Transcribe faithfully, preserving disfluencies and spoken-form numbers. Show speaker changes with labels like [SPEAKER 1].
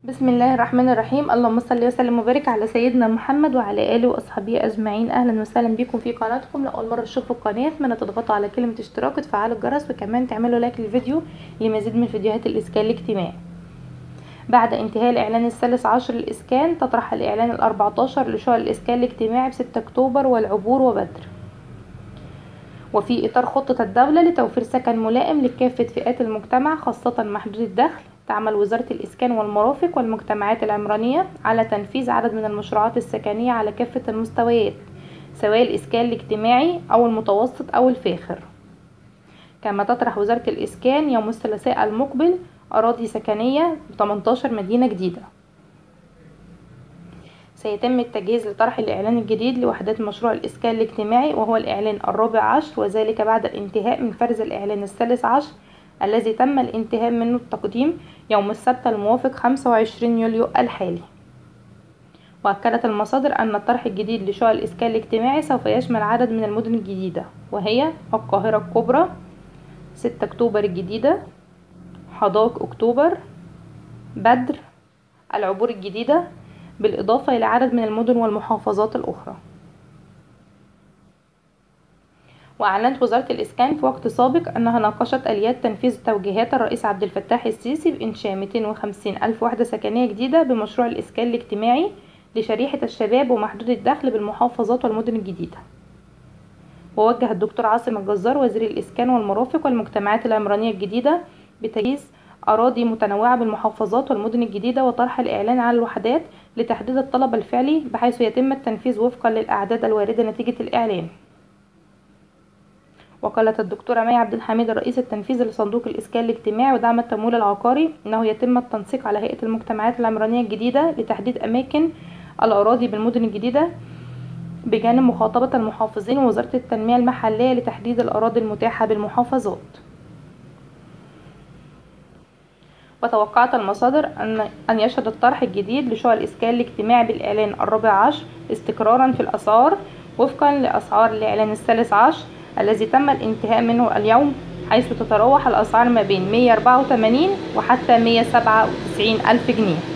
[SPEAKER 1] بسم الله الرحمن الرحيم. اللهم صل وسلم وبارك على سيدنا محمد وعلى اله واصحابه اجمعين. اهلا وسهلا بكم في قناتكم. لاول مره تشوفوا القناه اتمنى تضغطوا على كلمه اشتراك وتفعلوا الجرس وكمان تعملوا لايك للفيديو لمزيد من فيديوهات الاسكان الاجتماعي. بعد انتهاء الاعلان الثالث عشر للاسكان تطرح الاعلان الاربعتاشر لشقق الاسكان الاجتماعي بستة اكتوبر والعبور وبدر، وفي اطار خطه الدوله لتوفير سكن ملائم لكافه فئات المجتمع خاصه محدود الدخل. تعمل وزارة الإسكان والمرافق والمجتمعات العمرانية على تنفيذ عدد من المشروعات السكنية على كافة المستويات، سواء الإسكان الاجتماعي أو المتوسط أو الفاخر. كما تطرح وزارة الإسكان يوم الثلاثاء المقبل أراضي سكنية ب تمنتاشر مدينة جديدة. سيتم التجهيز لطرح الإعلان الجديد لوحدات مشروع الإسكان الاجتماعي، وهو الإعلان الرابع عشر، وذلك بعد الانتهاء من فرز الإعلان الثالث عشر الذي تم الانتهاء منه التقديم يوم السبت الموافق خمسة وعشرين يوليو الحالي. وأكدت المصادر أن الطرح الجديد لشقق الإسكان الاجتماعي سوف يشمل عدد من المدن الجديدة، وهي القاهرة الكبرى، ستة أكتوبر الجديدة، حدائق أكتوبر، بدر، العبور الجديدة، بالإضافة إلى عدد من المدن والمحافظات الأخرى. وأعلنت وزارة الإسكان في وقت سابق أنها ناقشت آليات تنفيذ توجيهات الرئيس عبد الفتاح السيسي بإنشاء مئتين وخمسين ألف وحدة سكنية جديدة بمشروع الإسكان الاجتماعي لشريحة الشباب ومحدود الدخل بالمحافظات والمدن الجديدة. ووجه الدكتور عاصم الجزار وزير الإسكان والمرافق والمجتمعات العمرانية الجديدة بتجهيز أراضي متنوعة بالمحافظات والمدن الجديدة وطرح الإعلان على الوحدات لتحديد الطلب الفعلي بحيث يتم التنفيذ وفقا للأعداد الواردة نتيجة الإعلان. وقالت الدكتورة مي عبد الحميد الرئيس التنفيذي لصندوق الإسكان الاجتماعي ودعم التمويل العقاري أنه يتم التنسيق على هيئة المجتمعات العمرانية الجديدة لتحديد أماكن الأراضي بالمدن الجديدة بجانب مخاطبة المحافظين ووزارة التنمية المحلية لتحديد الأراضي المتاحة بالمحافظات. وتوقعت المصادر أن أن يشهد الطرح الجديد لشقق الإسكان الاجتماعي بالإعلان الرابع عشر استقرارا في الأسعار وفقا لأسعار الإعلان الثالث عشر الذي تم الانتهاء منه اليوم، حيث تتراوح الأسعار ما بين مئة وأربعة وثمانين وحتى مئة وسبعة وتسعين ألف جنيه.